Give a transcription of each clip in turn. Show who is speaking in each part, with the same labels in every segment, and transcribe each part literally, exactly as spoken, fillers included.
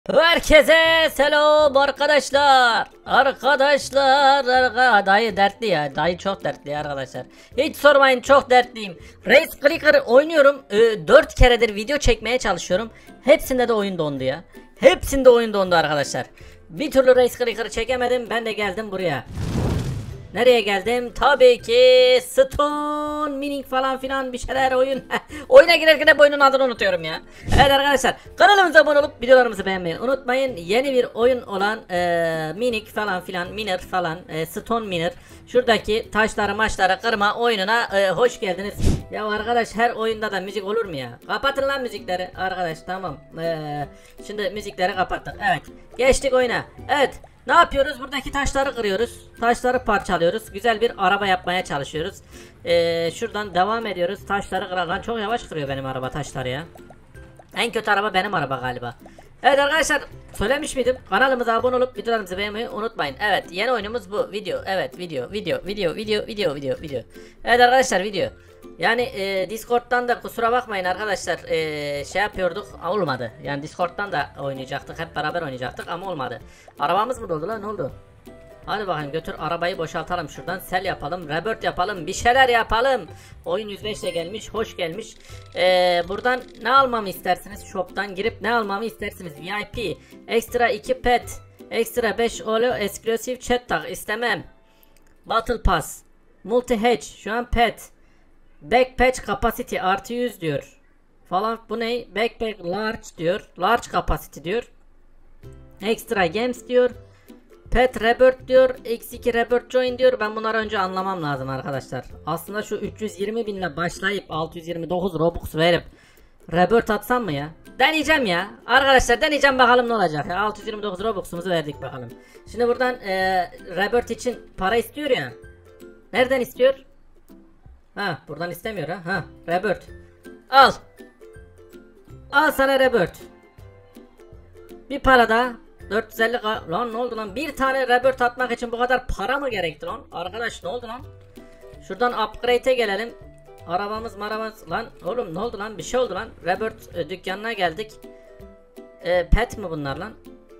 Speaker 1: Herkese selam arkadaşlar. Arkadaşlar, arka dayı dertli ya. Dayı çok dertli arkadaşlar. Hiç sormayın, çok dertliyim. Race Clicker oynuyorum. Ee, dört keredir video çekmeye çalışıyorum. Hepsinde de oyun dondu ya. Hepsinde oyun dondu arkadaşlar. Bir türlü Race Clicker'ı çekemedim. Ben de geldim buraya. Nereye geldim? Tabii ki Stone Mining falan filan bir şeyler oyun. Oyuna girerken hep oyunun adını unutuyorum ya. Evet arkadaşlar, kanalımıza abone olup videolarımızı beğenmeyi unutmayın. Yeni bir oyun olan e, Mining falan filan, Miner falan, e, Stone Miner. Şuradaki taşları maçları kırma oyununa e, hoş geldiniz. Ya arkadaş, her oyunda da müzik olur mu ya? Kapatın lan müzikleri arkadaş, tamam. E, şimdi müzikleri kapattık. Evet, geçtik oyuna. Evet. Ne yapıyoruz? Buradaki taşları kırıyoruz. Taşları parçalıyoruz. Güzel bir araba yapmaya çalışıyoruz. Ee, şuradan devam ediyoruz. Taşları kırarken çok yavaş kırıyor benim araba taşları ya. En kötü araba benim araba galiba. Evet arkadaşlar, söylemiş miydim? Kanalımıza abone olup videolarımızı beğenmeyi unutmayın. Evet, yeni oyunumuz bu. Video. Evet, video, video, video, video, video, video, video. Evet arkadaşlar, video. Yani e, Discord'dan da kusura bakmayın arkadaşlar, e, şey yapıyorduk, olmadı. Yani Discord'dan da oynayacaktık, hep beraber oynayacaktık ama olmadı. Arabamız mı doldu lan, ne oldu? Hadi bakayım, götür arabayı boşaltalım şuradan, sel yapalım, rebirth yapalım, bir şeyler yapalım. Oyun yüz beş ile gelmiş, hoş gelmiş. Ee, buradan ne almamı istersiniz? Shop'tan girip ne almamı istersiniz? V I P, ekstra iki pet, ekstra beş olo, exclusive chat tag istemem. Battle pass, multi hatch, şu an pet. Backpack capacity artı yüz diyor. Falan, bu ne? Backpack large diyor. Large capacity diyor. Extra games diyor. Pet rebirth diyor. X iki rebirth join diyor. Ben bunları önce anlamam lazım arkadaşlar. Aslında şu üç yüz yirmi binle başlayıp altı yüz yirmi dokuz robux verip rebirth atsam mı ya? Deneyeceğim ya. Arkadaşlar deneyeceğim, bakalım ne olacak ya. altı yüz yirmi dokuz robux'umuzu verdik bakalım. Şimdi buradan e, rebirth için para istiyor ya. Nereden istiyor? Ha, buradan istemiyor ha. Ha, rebirth. Al. Al sana rebirth. Bir para daha. dört yüz elli lan, ne oldu lan? Bir tane rebirth atmak için bu kadar para mı gerekti lan? Arkadaş, ne oldu lan? Şuradan upgrade'e gelelim. Arabamız marabamız lan. Oğlum ne oldu lan? Bir şey oldu lan. Rebirth e, dükkanına geldik. E, pet mi bunlar lan?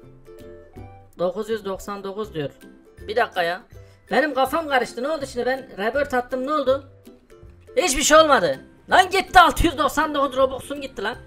Speaker 1: dokuz yüz doksan dokuz diyor. Bir dakika ya. Benim kafam karıştı. Ne oldu şimdi? Ben rebirth attım, ne oldu? Hiçbir şey olmadı. Lan gitti, altı yüz doksan dokuz robux'um gitti lan.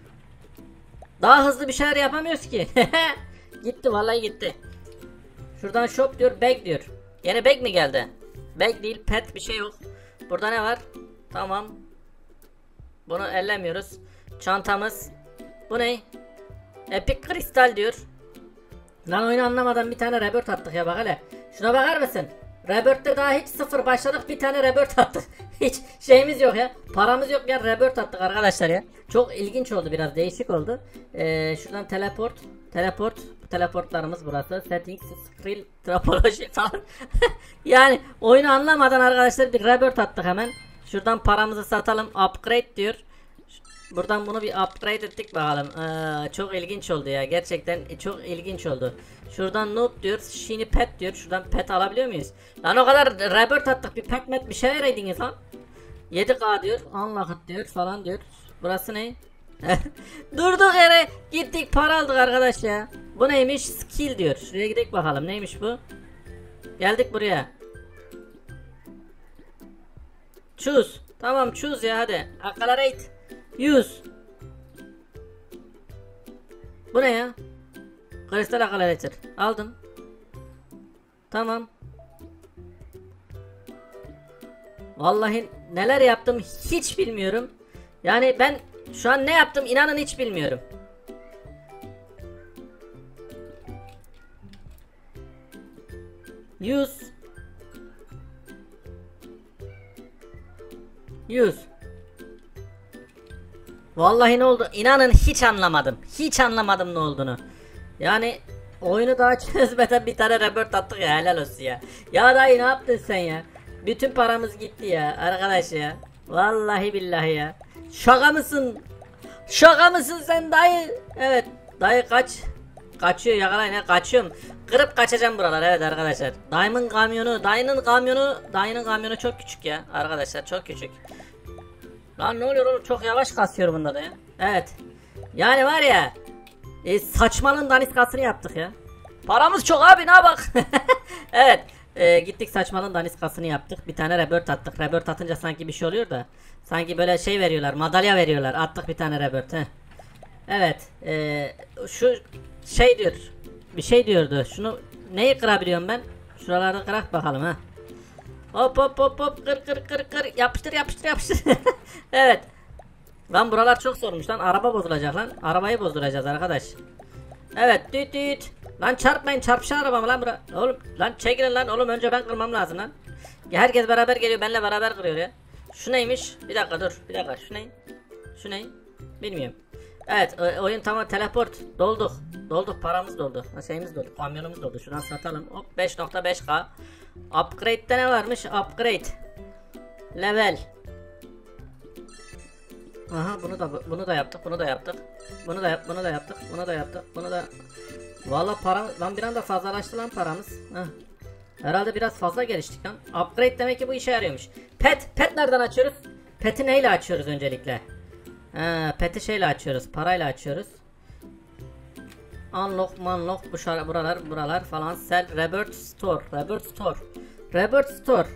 Speaker 1: Daha hızlı bir şeyler yapamıyoruz ki. Gitti, vallahi gitti. Şuradan shop diyor, bag diyor. Yine bag mi geldi? Bag değil, pet bir şey yok. Burada ne var? Tamam. Bunu ellemiyoruz. Çantamız. Bu ne? Epic kristal diyor. Lan oyunu anlamadan bir tane rebirth attık ya, bak hele. Şuna bakar mısın? Rebirth'te daha hiç sıfır başladık, bir tane rebirth attık. Hiç şeyimiz yok ya. Paramız yok ya, rebirth attık arkadaşlar ya. Çok ilginç oldu, biraz değişik oldu. Ee, şuradan teleport. Teleport. Teleportlarımız burası. Settings, skill, topoloji falan. Yani oyunu anlamadan arkadaşlar bir rebirth attık hemen. Şuradan paramızı satalım. Upgrade diyor. Buradan bunu bir upgrade ettik bakalım. Ee, çok ilginç oldu ya. Gerçekten çok ilginç oldu. Şuradan noob diyor. Shiny pet diyor. Şuradan pet alabiliyor muyuz? Lan o kadar rebirth attık. Bir pet met bir şey vereydiniz lan. yedi K diyor. Unlocked diyor falan diyor. Burası ne? Durduk yere gittik, para aldık arkadaş ya. Bu neymiş? Skill diyor. Şuraya gidelim bakalım. Neymiş bu? Geldik buraya. Choose. Tamam, choose ya, hadi. Accelerate. Use. Bu ne ya? Kristal accelerator. Aldım. Tamam. Vallahi neler yaptım hiç bilmiyorum. Yani ben şu an ne yaptım, inanın hiç bilmiyorum. Use. Use. Vallahi ne oldu? İnanın hiç anlamadım. Hiç anlamadım ne olduğunu. Yani oyunu daha çözmeden bir tane rebirth attık ya, helal olsun ya. Ya dayı, ne yaptın sen ya? Bütün paramız gitti ya arkadaş ya. Vallahi billahi ya. Şaka mısın? Şaka mısın sen dayı? Evet dayı, kaç. Kaçıyor, yakalayın ya, kaçıyorum. Kırıp kaçacağım buralar, evet arkadaşlar. Dayımın kamyonu, dayının kamyonu, dayının kamyonu çok küçük ya arkadaşlar, çok küçük. Lan ne oluyor oğlum, çok yavaş kasıyor bunda da ya. Evet. Yani var ya, E, saçmalığın daniskasını yaptık ya. Paramız çok abi, ne bak. Evet. E, gittik saçmalığın daniskasını yaptık. Bir tane rebirth attık. Rebirth atınca sanki bir şey oluyor da. Sanki böyle şey veriyorlar. Madalya veriyorlar. Attık bir tane rebirth. Heh. Evet. E, şu şey diyor. Bir şey diyordu. Şunu neyi kırabiliyorum ben? Şuralarda kırak bakalım ha. Hop hop hop hop, kır kır kır kır, yapıştır yapıştır yapıştır. Evet. Lan buralar çok zormuş lan, araba bozulacak lan. Arabayı bozduracağız arkadaş. Evet, düt düt. Lan çarpmayın, çarpışan araba mı lan bura? Oğlum lan çekilin lan oğlum, önce ben kırmam lazım lan. Ya herkes beraber geliyor, benimle beraber kırıyor ya. Şu neymiş? Bir dakika dur, bir dakika, şu ne? Şu ne? Bilmiyorum. Evet, oyun tamam, teleport dolduk. Dolduk, paramız doldu. Şeyimiz doldu, kamyonumuz doldu. Şuradan satalım. Hop, beş nokta beş K. Upgrade'de ne varmış? Upgrade. Level. Aha, bunu da bunu da yaptık, bunu da yaptık. Bunu da yap, bunu da yaptık, bunu da yaptık, bunu da. Vallahi para lan bir anda fazlalaştı lan paramız. Heh. Herhalde biraz fazla geliştik lan. Upgrade demek ki bu işe yarıyormuş. Pet, pet nereden açıyoruz? Pet'i neyle açıyoruz öncelikle? Ha, pet'i şeyle açıyoruz, parayla açıyoruz. Unlock, manlock, bu şara, buralar, buralar falan. Sell, rebirth store, rebirth store, rebirth store.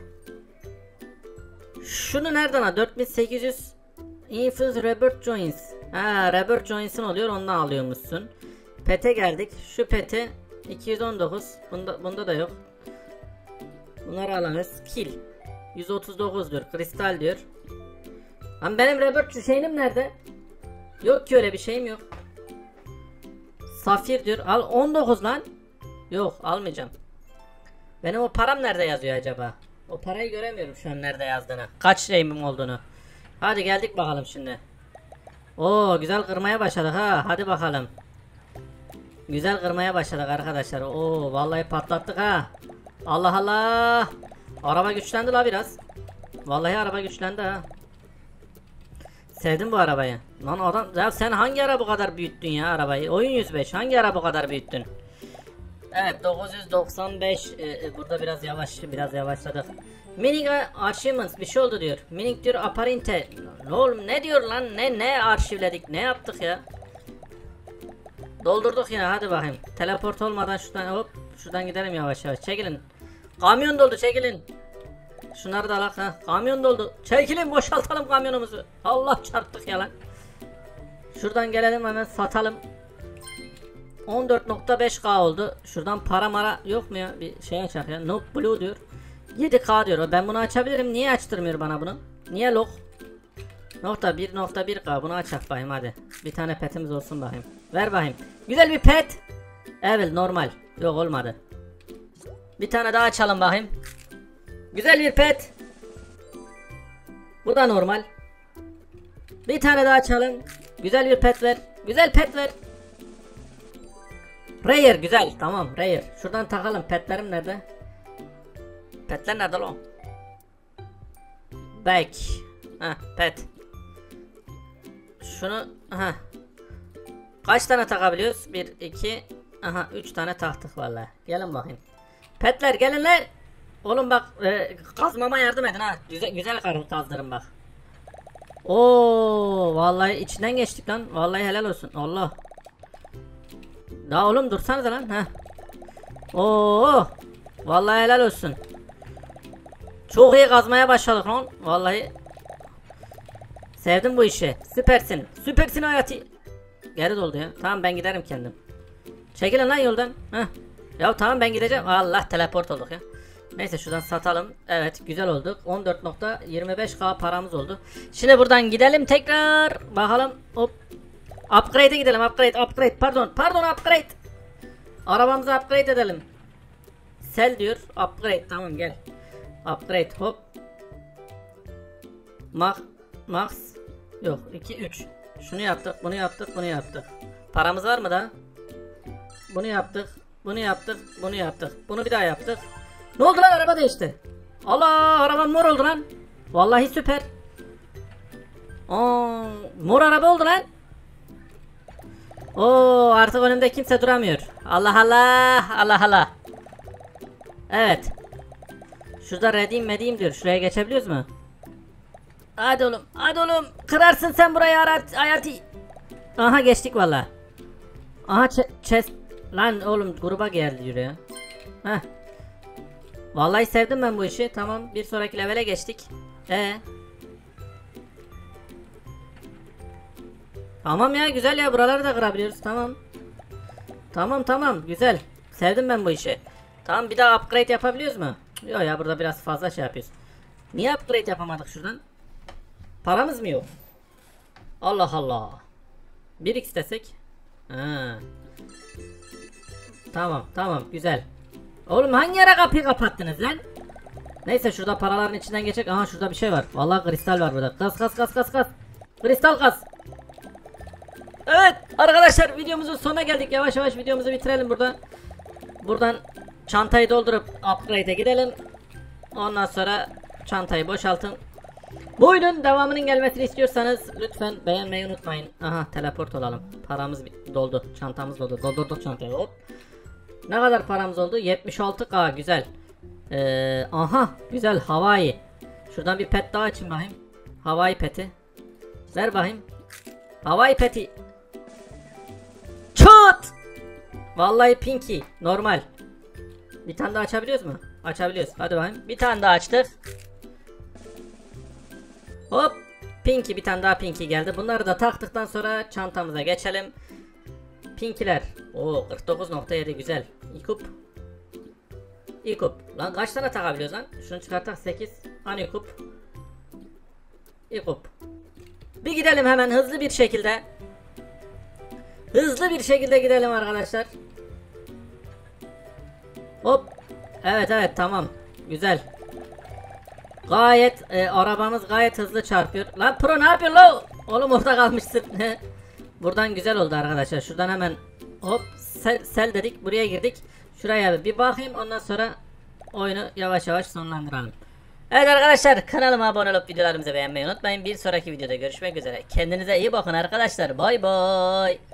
Speaker 1: Şunu nereden al? dört bin sekiz yüz Infuse rebirth joins. Ha, rebirth joins'in oluyor, ondan alıyormuşsun. Pet'e geldik. Şu pet'i iki yüz on dokuz. Bunda bunda da yok. Bunları alamıyoruz. Kill yüz otuz dokuz diyor. Kristal diyor. Lan benim rebirth şeyim nerede? Yok ki öyle bir şeyim yok. Safir diyor. Al on dokuz lan. Yok, almayacağım. Benim o param nerede yazıyor acaba? O parayı göremiyorum şu an nerede yazdığını. Kaç şeyim olduğunu. Hadi geldik bakalım şimdi. Oo, güzel kırmaya başladık ha. Hadi bakalım. Güzel kırmaya başladık arkadaşlar. Oo, vallahi patlattık ha. Allah Allah. Araba güçlendi la biraz. Vallahi araba güçlendi ha. Sevdim bu arabayı. Lan adam, ya sen hangi ara bu kadar büyüttün ya arabayı? Oyun yüz beş, hangi ara bu kadar büyüttün? Evet, dokuz yüz doksan beş. Ee, burada biraz yavaş, biraz yavaşladık. Mining achievements bir şey oldu diyor. Mining diyor aparente. Oğlum ne diyor lan? Ne ne arşivledik? Ne yaptık ya? Doldurduk yine, hadi bakayım. Teleport olmadan şuradan hop, şuradan gidelim yavaş yavaş. Çekilin. Kamyon doldu, çekilin. Şunları da alak ha. Kamyon doldu. Çekilin, boşaltalım kamyonumuzu. Allah, çarptık ya lan. Şuradan gelelim hemen satalım. on dört nokta beş K oldu. Şuradan para mara yok mu ya? Bir şey açak ya. Note Blue diyor. yedi K diyor. Ben bunu açabilirim. Niye açtırmıyor bana bunu? Niye log? Nokta bir nokta bir K. Bunu açak bakayım hadi. Bir tane petimiz olsun bakayım. Ver bakayım. Güzel bir pet. Evet, normal. Yok, olmadı. Bir tane daha açalım bakayım. Güzel bir pet. Bu da normal. Bir tane daha açalım. Güzel bir pet ver. Güzel pet ver. Rare, güzel, tamam, rare. Şuradan takalım. Petlerim nerede? Petler nerede lan? Back. Heh, pet. Şunu, aha. Kaç tane takabiliyoruz? bir, iki, aha, üç tane taktık vallahi. Gelin bakayım. Petler gelin lan. Oğlum bak, e, kazmama yardım edin ha. Güzel güzel kazdırın bak. Oo, vallahi içinden geçtik lan. Vallahi helal olsun. Allah. Daha oğlum dursanıza lan. Heh. Oo, vallahi helal olsun. Çok iyi kazmaya başladık lan. Vallahi sevdim bu işi. Süpersin. Süpersin hayatı. Geri doldu ya. Tamam, ben giderim kendim. Çekilin lan yoldan. Heh. Ya tamam, ben gideceğim. Allah, teleport olduk ya. Neyse, şuradan satalım. Evet, güzel olduk. on dört nokta yirmi beş K paramız oldu. Şimdi buradan gidelim tekrar. Bakalım. Hop. Upgrade'e gidelim. Upgrade, upgrade. Pardon, pardon, upgrade. Arabamızı upgrade edelim. Sell diyor. Upgrade. Tamam, gel. Upgrade, hop. Max. Max. Yok, iki, üç. Şunu yaptık, bunu yaptık, bunu yaptık. Paramız var mı da? Bunu yaptık. Bunu yaptık. Bunu yaptık. Bunu bir daha yaptık. Ne oldu lan, araba değişti. Allah, arabam mor oldu lan. Vallahi süper. Aa, mor araba oldu lan. Oo, artık önümde kimse duramıyor. Allah Allah, Allah Allah. Evet. Şurada redim medim diyor. Şuraya geçebiliyoruz mu? Hadi oğlum, hadi oğlum. Kırarsın sen burayı hayatı. Aha, geçtik vallahi. Aha ç- chest. Lan oğlum gruba geldi yürüye. Heh. Vallahi sevdim ben bu işi. Tamam, bir sonraki levele geçtik. Ee. Tamam ya, güzel ya, buraları da kırabiliyoruz. Tamam. Tamam tamam, güzel. Sevdim ben bu işi. Tamam, bir daha upgrade yapabiliyoruz mu? Yok ya, burada biraz fazla şey yapıyoruz. Niye upgrade yapamadık şuradan? Paramız mı yok? Allah Allah. bir x desek. Ha. Tamam tamam, güzel. Oğlum hangi ara kapıyı kapattınız lan? Neyse, şurada paraların içinden geçecek. Aha, şurada bir şey var. Vallahi kristal var burada. Kas kas kas kas kas. Kristal kas. Evet arkadaşlar, videomuzun sonuna geldik. Yavaş yavaş videomuzu bitirelim burada. Buradan çantayı doldurup upgrade'e gidelim. Ondan sonra çantayı boşaltın. Bu oyunun devamının gelmesini istiyorsanız lütfen beğenmeyi unutmayın. Aha, teleport olalım. Paramız doldu. Çantamız doldu. Doldurduk çantayı. Hop. Ne kadar paramız oldu? yetmiş altı k, güzel. Ee, aha güzel, Hawaii. Şuradan bir pet daha açayım bakayım. Hawaii peti. Ver bakayım. Hawaii peti. Çat. Vallahi Pinky normal. Bir tane daha açabiliyoruz mu? Açabiliyoruz. Hadi bakayım. Bir tane daha açtık. Hop. Pinky, bir tane daha Pinky geldi. Bunları da taktıktan sonra çantamıza geçelim. Pinkiler. Oo, kırk dokuz nokta yedi, güzel. İkup. İkup. Lan kaç tane takabiliyoruz lan? Şunu çıkartak sekiz. Hani İkup. İkup. Bir gidelim hemen hızlı bir şekilde. Hızlı bir şekilde gidelim arkadaşlar. Hop. Evet evet, tamam. Güzel. Gayet e, arabamız gayet hızlı çarpıyor. Lan Pro ne yapıyor lo? Oğlum orada kalmışsın. Buradan güzel oldu arkadaşlar. Şuradan hemen hop sel, sel dedik, buraya girdik. Şuraya bir bakayım, ondan sonra oyunu yavaş yavaş sonlandıralım. Evet arkadaşlar, kanalıma abone olup videolarımızı beğenmeyi unutmayın. Bir sonraki videoda görüşmek üzere. Kendinize iyi bakın arkadaşlar. Bay bay.